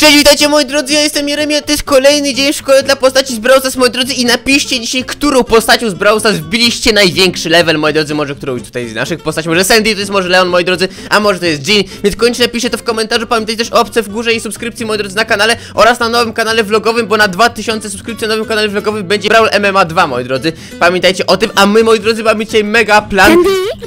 Cześć, witajcie moi drodzy, ja jestem Jeremia, to jest kolejny dzień w szkole dla postaci z Brawl Stars, moi drodzy, i napiszcie dzisiaj, którą postacią z Brawl Stars wbiliście największy level, moi drodzy, może którąś tutaj z naszych postaci, może Sandy, to jest może Leon, moi drodzy, a może to jest Jean, więc koniecznie napiszcie to w komentarzu, pamiętajcie też o opcję w górze i subskrypcji, moi drodzy, na kanale oraz na nowym kanale vlogowym, bo na 2000 subskrypcji na nowym kanale vlogowym będzie Brawl MMA 2, moi drodzy, pamiętajcie o tym, a my, moi drodzy, mamy dzisiaj mega plan. Sandy,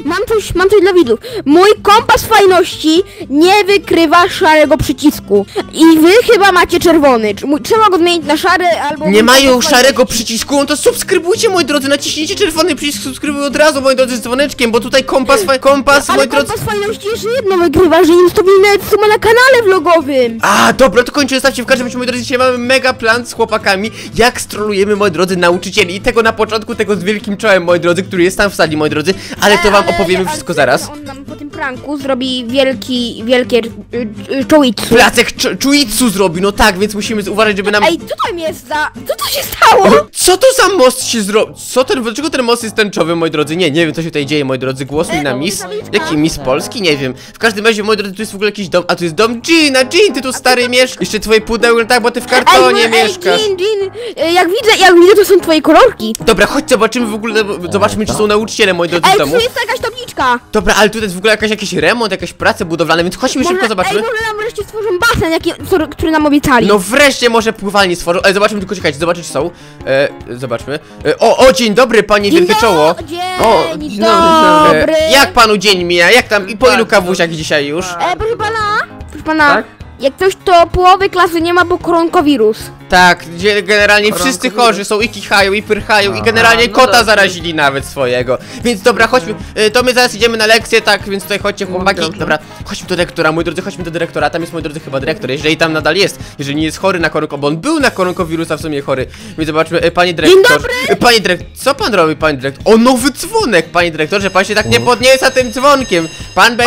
mam coś dla widzów. Mój kompas fajności nie wykrywa szarego przycisku. I wy chyba macie czerwony. Trzeba go zmienić na szary albo... Nie mają szarego przycisku, no to subskrybujcie, moi drodzy, naciśnijcie czerwony przycisk, subskrybuj od razu, moi drodzy, z dzwoneczkiem, bo tutaj kompas, moi drodzy... kompas fajności jeszcze jedno wygrywa, że nie zostawili nawet suma na kanale vlogowym. A, dobra, to kończę, zostawcie w każdym razie, moi drodzy, dzisiaj mamy mega plan z chłopakami, jak strolujemy, moi drodzy, nauczycieli. I tego na początku, tego z wielkim czołem, moi drodzy, który jest tam w sali, moi drodzy, ale to wam opowiemy wszystko zaraz. On nam po tym pranku zrobi wielkie czołitsu. Placek czuitsu zrobi, no tak, więc musimy uważać, żeby nam... Ej, co tam jest za... Co to się stało? Co to za most się zrobił? Dlaczego ten most jest tęczowy, moi drodzy? Nie wiem, co się tutaj dzieje, moi drodzy, głosuj na Miss. Jaki Miss Polski? Nie wiem. W każdym razie, moi drodzy, tu jest w ogóle jakiś dom, a tu jest dom Gina. Jean, ty tu stary mieszkasz. Jeszcze twoje pudełko, tak, bo ty w kartonie mieszkasz. Jean, jak widzę, to są twoje kolorki. Dobra, chodź, zobaczymy w ogóle, zobaczmy, czy są nauczyciele, moi drodzy, w domu. Tu jest jakaś tabliczka. Dobra, ale tutaj jest w ogóle jakiś remont, jakieś prace budowlane, więc chodźmy szybko zobaczymy. Ej, może nam wreszcie stworzą basen, który nam obiecali. No wreszcie może pływalnię stworzą, ale zobaczmy, tylko czekajcie, zobaczyć czy są. Zobaczmy. O, dzień dobry, panie wielkie czoło. Dzień dobry. Jak panu dzień mija? Jak tam, i po ilu kawusiach dzisiaj już? Proszę pana, tak? Jak ktoś to połowy klasy nie ma, bo koronawirus. Tak, gdzie generalnie wszyscy chorzy są i kichają, i pyrchają, i generalnie kota zarazili nawet swojego. Więc dobra, chodźmy, to my zaraz idziemy na lekcję, tak, więc tutaj chodźcie chłopaki. Dobra, chodźmy do dyrektora, moi drodzy, chodźmy do dyrektora, tam jest, moi drodzy, chyba dyrektor, jeżeli tam nadal jest, jeżeli nie jest chory na koronawirus, bo on był na koronawirusa w sumie chory. Więc zobaczmy, panie dyrektor. Dzień dobry! Panie dyrektor, co pan robi, panie dyrektor? O, nowy dzwonek, panie dyrektorze, pan się tak nie podnieca tym dzwonkiem. Pan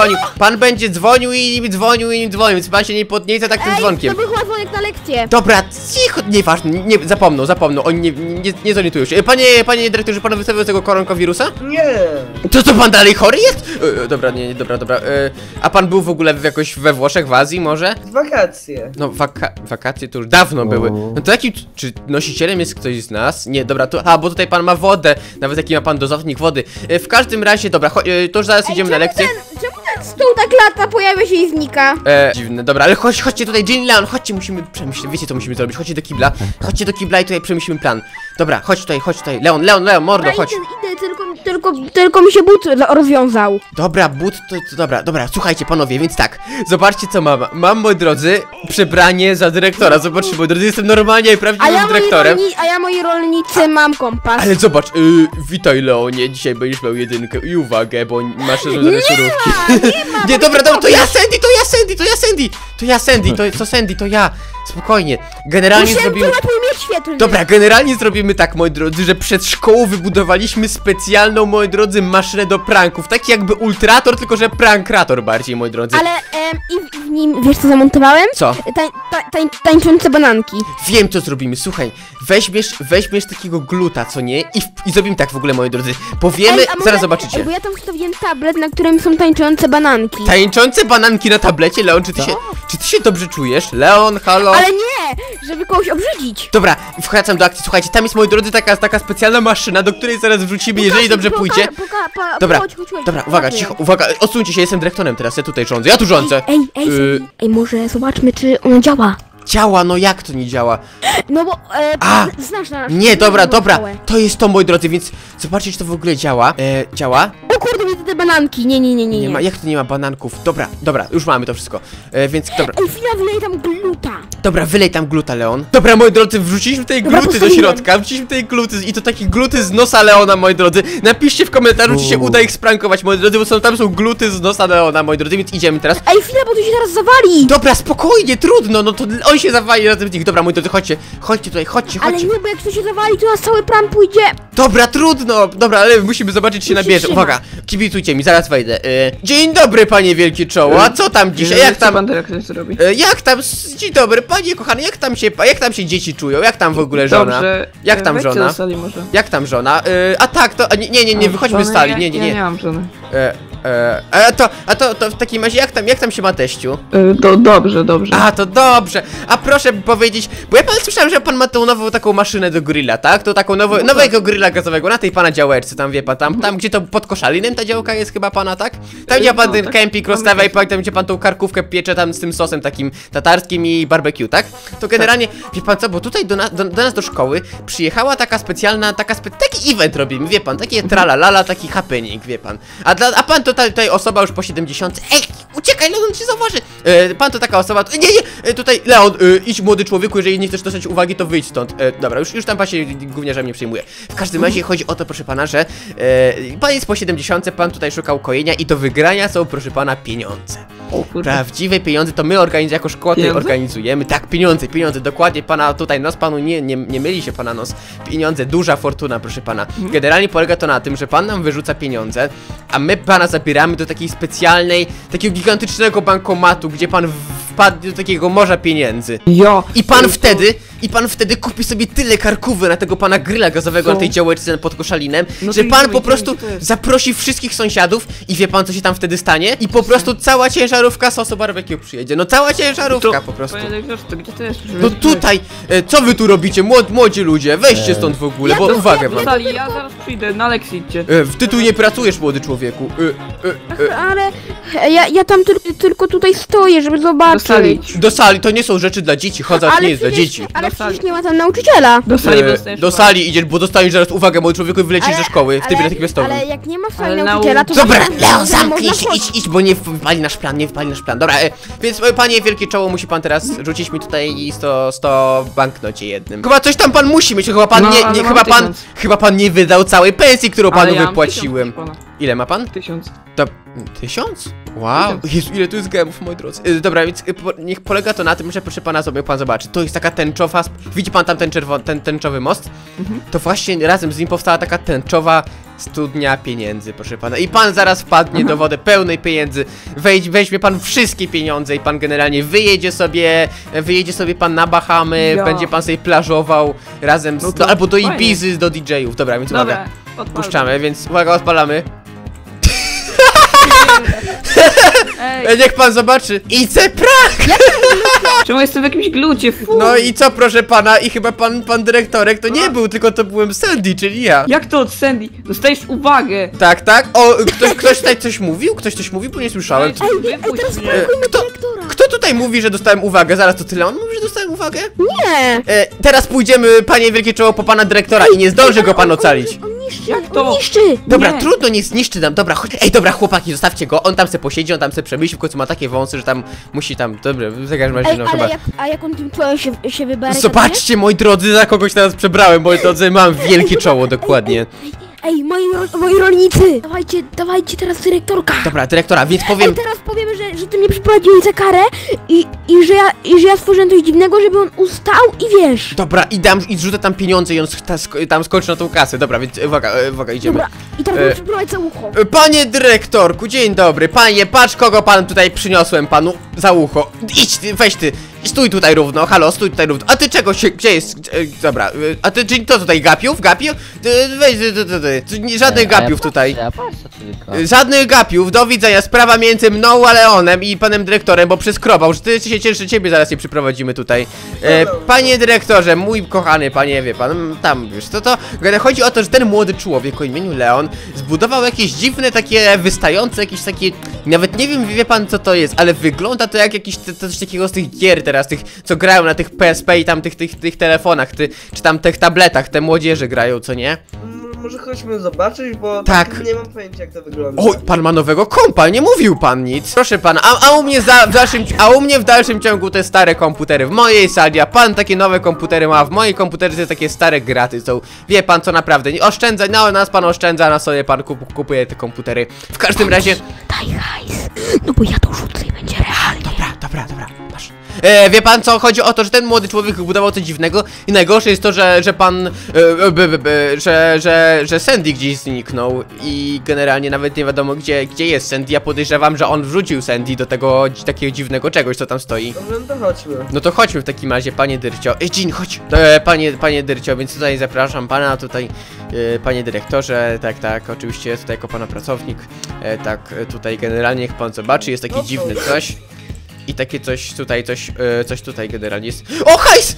będzie dzwonił i dzwonił, więc pan się nie podnieca tak tym dzwonkiem. To był chyba dzwonek na lekcję. Dobra, cicho, nieważne, nie, zapomną, oni nie zorientują się. Panie dyrektorze, pan wystawił tego koronawirusa? Nie. To pan dalej chory jest? Dobra, dobra. A pan był w ogóle jakoś we Włoszech, w Azji może? Wakacje. No, wakacje to już dawno były. No to jakim, czy nosicielem jest ktoś z nas? Nie, dobra, bo tutaj pan ma wodę, nawet jaki ma pan dozownik wody. W każdym razie, dobra, to już zaraz idziemy na lekcję. Czemu ten stół tak lata, pojawia się i znika? Dziwne, dobra, ale chodźcie tutaj, Jean, Leon, chodźcie, musimy przemyśleć, wiecie co musimy zrobić, chodźcie do kibla i tutaj przemyślimy plan. Dobra, chodź tutaj, Leon, mordo, chodź. Idę, tylko mi się but rozwiązał. Dobra, but, to dobra, słuchajcie panowie, więc tak, zobaczcie co mam, moi drodzy, przebranie za dyrektora, zobaczcie, moi drodzy, jestem normalnie prawdziwym dyrektorem. A ja moi rolnicy mam kompas. Ale zobacz, witaj Leonie, dzisiaj będziesz miał jedynkę i uwagę, bo masz rozwiązane surówki. Nie, dobra, to ja Sandy, to ja. Spokojnie, generalnie zrobimy... Dobra, generalnie zrobimy tak, moi drodzy, że przed szkołą wybudowaliśmy specjalną, moi drodzy, maszynę do pranków. Taki jakby ultrator, tylko że prankrator bardziej, moi drodzy. Ale i w nim, wiesz co zamontowałem? Co? Tańczące bananki. Wiem co zrobimy, słuchaj, weźmiesz takiego gluta, co nie? I zrobimy tak w ogóle, moi drodzy. Powiemy, zaraz zobaczycie. Bo ja tam wstawiłem tablet, na którym są tańczące bananki. Tańczące bananki na tablecie? Leon, czy ty się dobrze czujesz? Leon, halo? Ale nie, żeby kogoś obrzydzić. Dobra, wracam do akcji, słuchajcie, tam jest, moi drodzy, taka specjalna maszyna, do której zaraz wrzucimy, jeżeli dobrze pójdzie. Dobra, uwaga, cicho, uwaga, odsuńcie się, jestem dyrektorem teraz, ja tutaj rządzę, ja tu rządzę. Ej, może zobaczmy, czy ono działa. Działa, no jak to nie działa? No bo, znasz nasz... Nie, dobra, to jest to, moi drodzy, więc zobaczcie, czy to w ogóle działa. Działa? O kurde, widzę te bananki, nie. Nie ma, jak to nie ma bananków? Dobra, już mamy to wszystko, więc dobra. Ej, chwila, wylej tam gluta. Dobra, wylej tam gluta, Leon. Dobra, moi drodzy, wrzuciliśmy tej gluty do środka, wrzuciliśmy tej gluty i to takie gluty z nosa Leona, moi drodzy. Napiszcie w komentarzu, czy się uda ich sprankować, moi drodzy, bo tam są gluty z nosa Leona, moi drodzy, więc idziemy teraz. Ej, chwila, bo tu się zaraz zawali. Dobra, spokojnie, trudno, no to on się zawali razem z nich. Dobra, moi drodzy, chodźcie tutaj, chodźcie. Ale nie, bo jak to się zawali, to nas cały plan pójdzie. Dobra, trudno, dobra, ale musimy zobaczyć, czy się nabierze. Uwaga, kibicujcie mi, zaraz wejdę. Dzień dobry, panie wielkie czoło, a co tam dzisiaj, jak tam... pan dyrektor zrobi? Dzień dobry, panie kochany, jak tam się dzieci czują, jak tam w ogóle żona? Dobrze, jak tam żona? Sali może. Jak tam żona? A tak, to, nie, wychodźmy z sali, nie. Ja nie mam żony. To w takim razie jak tam się ma teściu? To dobrze, dobrze. A, to dobrze. A proszę powiedzieć, bo ja pan słyszałem, że pan ma tą nową taką maszynę do grilla, tak? To taką nowego grilla gazowego na tej pana działeczce, tam wie pan, tam gdzie to pod Koszalinem ta działka jest chyba pana, tak? Tam gdzie pan ten kemping rozstawia i tam gdzie pan tą karkówkę piecze tam z tym sosem takim tatarskim i barbecue, tak? To generalnie, wie pan co, bo tutaj do nas do szkoły przyjechała taka specjalna, taki event robimy, wie pan, takie tralalala, taki happening, wie pan. A pan to tutaj osoba już po 70. Ej, uciekaj, Leon cię zauważy. Pan to taka osoba, nie, tutaj Leon, idź młody człowieku, jeżeli nie chcesz dostać uwagi, to wyjdź stąd. Dobra, już tam pan się gówniarzem nie przejmuje. W każdym razie chodzi o to, proszę pana, że pan jest po 70, pan tutaj szukał kojenia i do wygrania są, proszę pana, pieniądze. O kurde. Prawdziwe pieniądze to my jako szkoła tutaj organizujemy. Tak, pieniądze, dokładnie pana tutaj nos, panu nie myli się pana nos. Pieniądze, duża fortuna, proszę pana. Generalnie polega to na tym, że pan nam wyrzuca pieniądze, a my pana zabieramy do takiej specjalnej, takiego gigantycznego bankomatu, gdzie pan wpadnie do takiego morza pieniędzy. Ja. I pan wtedy kupi sobie tyle karkówy na tego pana grilla gazowego na tej działeczce pod Koszalinem, No że to pan idziemy, po prostu idziemy, to jest. zaprosi wszystkich sąsiadów i wie pan co się tam wtedy stanie? I po prostu cała ciężarówka sosu barbecue przyjedzie. No cała ciężarówka po prostu. Panie doktorze, to gdzie to jest? No tutaj, co wy tu robicie, młodzi ludzie? Weźcie stąd w ogóle, bo uwagę Do wam. sali, ja zaraz przyjdę, na lekcji idźcie. Ty tu nie pracujesz, młody człowieku. Ale ja tam tylko tutaj stoję, żeby Do zobaczyć. sali. Do sali, to nie są rzeczy dla dzieci, chodza nie jest dla dzieci. Ale Do sali. przecież nie ma tam nauczyciela. Do sali dostaniesz Do uwagę. sali idziesz, bo dostaniesz zaraz uwagę, młody człowieku, i wylecisz ze szkoły w trybie natychmiastowym. Ale jak nie ma w sali Ale nauczyciela, to... Dobra, właśnie Leon, nie zamknij można się, wchodzić. idź, bo nie wpali nasz plan, Dobra, więc panie wielkie czoło, musi pan teraz rzucić mi tutaj 100 banknocie jednym. Chyba coś tam pan musi mieć, chyba pan No, ale mam 1000. chyba pan nie wydał całej pensji, którą panu Ale ja mam wypłaciłem. 1000, Ile ma pan? 1000. To 1000? Wow, 1000. Jezu, ile tu jest gemów, moi drodzy. Dobra, więc niech polega to na tym, że proszę pana sobie pan zobaczy. To jest taka tęczowa, widzi pan tam ten tęczowy most? To właśnie razem z nim powstała taka tęczowa studnia pieniędzy, proszę pana. I pan zaraz wpadnie do wody pełnej pieniędzy. Weźmie pan wszystkie pieniądze i pan generalnie wyjedzie sobie pan na Bahamy, Ja. będzie pan sobie plażował razem z, No to albo do fajnie. Ibizy, do DJ-ów. Dobra, więc Dobra, uwaga, odpalam. puszczamy, więc uwaga, odpalamy. Ej, Niech pan zobaczy. It's a prank! czemu jestem w jakimś glucie? Fu. No i co, proszę pana, i chyba pan dyrektorek to nie był, tylko to byłem Sandy, czyli ja. Jak to od Sandy? Dostajesz uwagę! Tak? O, ktoś tutaj coś mówił? Ktoś coś mówił, bo nie słyszałem. Wypuść teraz mnie. Kto tutaj mówi, że dostałem uwagę? Zaraz, to tyle on mówi, że dostałem uwagę? Nie! Teraz pójdziemy, panie wielkie czoło, po pana dyrektora i nie zdąży go pan ocalić. On niszczy, Jak to? on niszczy! Dobra, Nie. trudno, nie zniszczy nam, dobra, ej, dobra, chłopaki, zostawcie go, on tam se posiedzi, on tam se przemyśli, w końcu ma takie wąsy, że tam musi tam, dobra, w każdym razie, Ej, no ale chyba. jak on tym czołem się wyberze? Zobaczcie, moi drodzy, za kogoś teraz przebrałem, moi drodzy, mam wielkie czoło, dokładnie. Ej, moi rolnicy! Dawajcie teraz dyrektorka! Dobra, dyrektora, więc Ej, powiem. teraz powiemy, że ty mnie przyprowadziłeś za karę i że ja stworzyłem coś dziwnego, żeby on ustał i wiesz. Dobra, i zrzucę tam pieniądze i on tam skoczy na tą kasę. Dobra, więc uwaga, idziemy. Dobra, i teraz mnie przyprowadź za ucho. Panie dyrektorku, dzień dobry. Panie, patrz kogo pan tutaj przyniosłem panu za ucho. Idź, weź ty. Stój tutaj równo, halo, stój tutaj równo. A ty czego się, gdzie jest? Dobra, a ty, czyli to tutaj gapiów? Gapiów? Weź, żadnych gapiów tutaj. Ja patrzę tylko. Żadnych gapiów, do widzenia, sprawa między mną a Leonem i panem dyrektorem, bo przeskrobał, że ty się cieszysz, że ciebie zaraz nie przyprowadzimy tutaj. Panie dyrektorze, mój kochany panie, wie pan, tam wiesz, to chodzi o to, że ten młody człowiek o imieniu Leon zbudował jakieś dziwne, takie wystające, jakieś takie, nawet nie wiem, wie pan co to jest, ale wygląda to jak jakiś coś takiego z tych gier teraz, tych, co grają na tych PSP i tam tych telefonach, czy tam tych tabletach, te młodzieże grają, co nie? Może chodźmy zobaczyć, bo Tak. nie mam pojęcia jak to wygląda. Oj, pan ma nowego kompa, nie mówił pan nic. Proszę pana, a u mnie w dalszym ciągu te stare komputery w mojej sali, a pan takie nowe komputery ma, w mojej komputerze takie stare graty są. Wie pan co naprawdę, nie oszczędza, no nas pan oszczędza, na sobie pan kupuje te komputery. W każdym razie... Daj hajs, no bo ja to rzucę i będzie realnie. Dobra, masz. Wie pan co, chodzi o to, że ten młody człowiek budował coś dziwnego i najgorsze jest to, że pan, że Sandy gdzieś zniknął i generalnie nawet nie wiadomo gdzie jest Sandy. Ja podejrzewam, że on wrzucił Sandy do tego takiego dziwnego czegoś, co tam stoi. Dobrze, no to chodźmy. No to chodźmy w takim razie, panie Dyrcio. Jean, chodź! Panie Dyrcio, więc tutaj zapraszam pana, tutaj, panie dyrektorze, tak, oczywiście jest tutaj jako pana pracownik. Tutaj generalnie niech pan zobaczy, jest taki dziwny coś. I takie coś tutaj generalnie jest. O, hajs!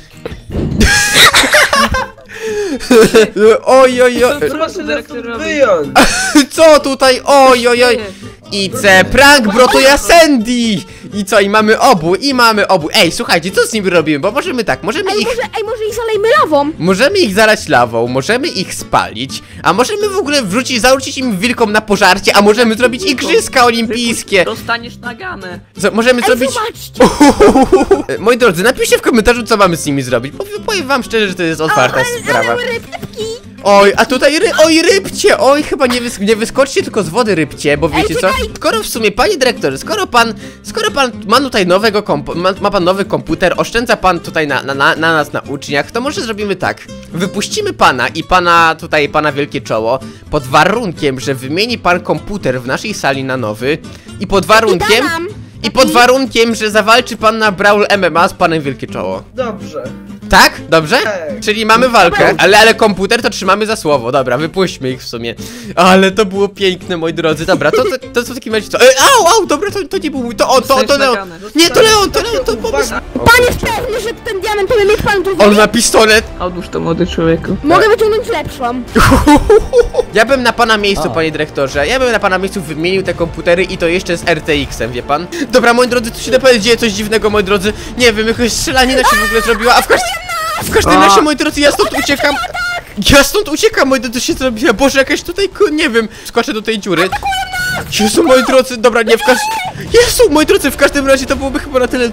Oj. Proszę nas tu wyjąć. Co tutaj? Oj. IC prank, bro, to ja Sandy! I co? I mamy obu. Ej, słuchajcie, co z nimi robimy? Bo możemy tak, możemy ich Może ich zalejmy lawą. Możemy ich zalać lawą, możemy ich spalić, a możemy w ogóle zarzucić im wilkom na pożarcie, a możemy zrobić igrzyska olimpijskie. Dostaniesz naganę. Możemy zrobić... Zobaczcie. Moi drodzy, napiszcie w komentarzu, co mamy z nimi zrobić. Powiem wam szczerze, że to jest otwarta sprawa. Ale rybki. Oj, a tutaj rybcie! Oj, chyba nie wyskoczcie, tylko z wody rybcie, bo wiecie co? Skoro w sumie, panie dyrektorze, skoro pan ma tutaj ma pan nowy komputer, oszczędza pan tutaj na nas, na uczniach, to może zrobimy tak. Wypuścimy pana i pana wielkie czoło, pod warunkiem, że wymieni pan komputer w naszej sali na nowy i pod warunkiem, że zawalczy pan na Brawl MMA z panem wielkie czoło. Dobrze. Tak? Dobrze? Tak. Czyli mamy walkę, ale komputer to trzymamy za słowo. Dobra, wypuśćmy ich w sumie. Ale to było piękne, moi drodzy. Dobra, to w takim razie co? Au, dobra, to nie był mój, to on, to Leon. naganę. Nie, to Leon, to pomysł. Pan jest pewny, że ten diamentowy miecz pan tu On wyjdzie? ma pistolet. Odłóż to, młody człowieku. Mogę wyciągnąć lepszą. Ja bym na pana miejscu, panie dyrektorze, wymienił te komputery i to jeszcze z RTX-em, wie pan? Dobra, moi drodzy, tu się naprawdę dzieje coś dziwnego, moi drodzy. Nie wiem, jakaś strzelanina się w ogóle zrobiła, a w każdym razie, moi drodzy, ja stąd uciekam, moi drodzy, się zrobiła. Boże, jakaś tutaj, nie wiem, skoczę do tej dziury. Jezu, moi drodzy, dobra, nie w każdym... Jezu, moi drodzy, w każdym razie to byłoby chyba na tyle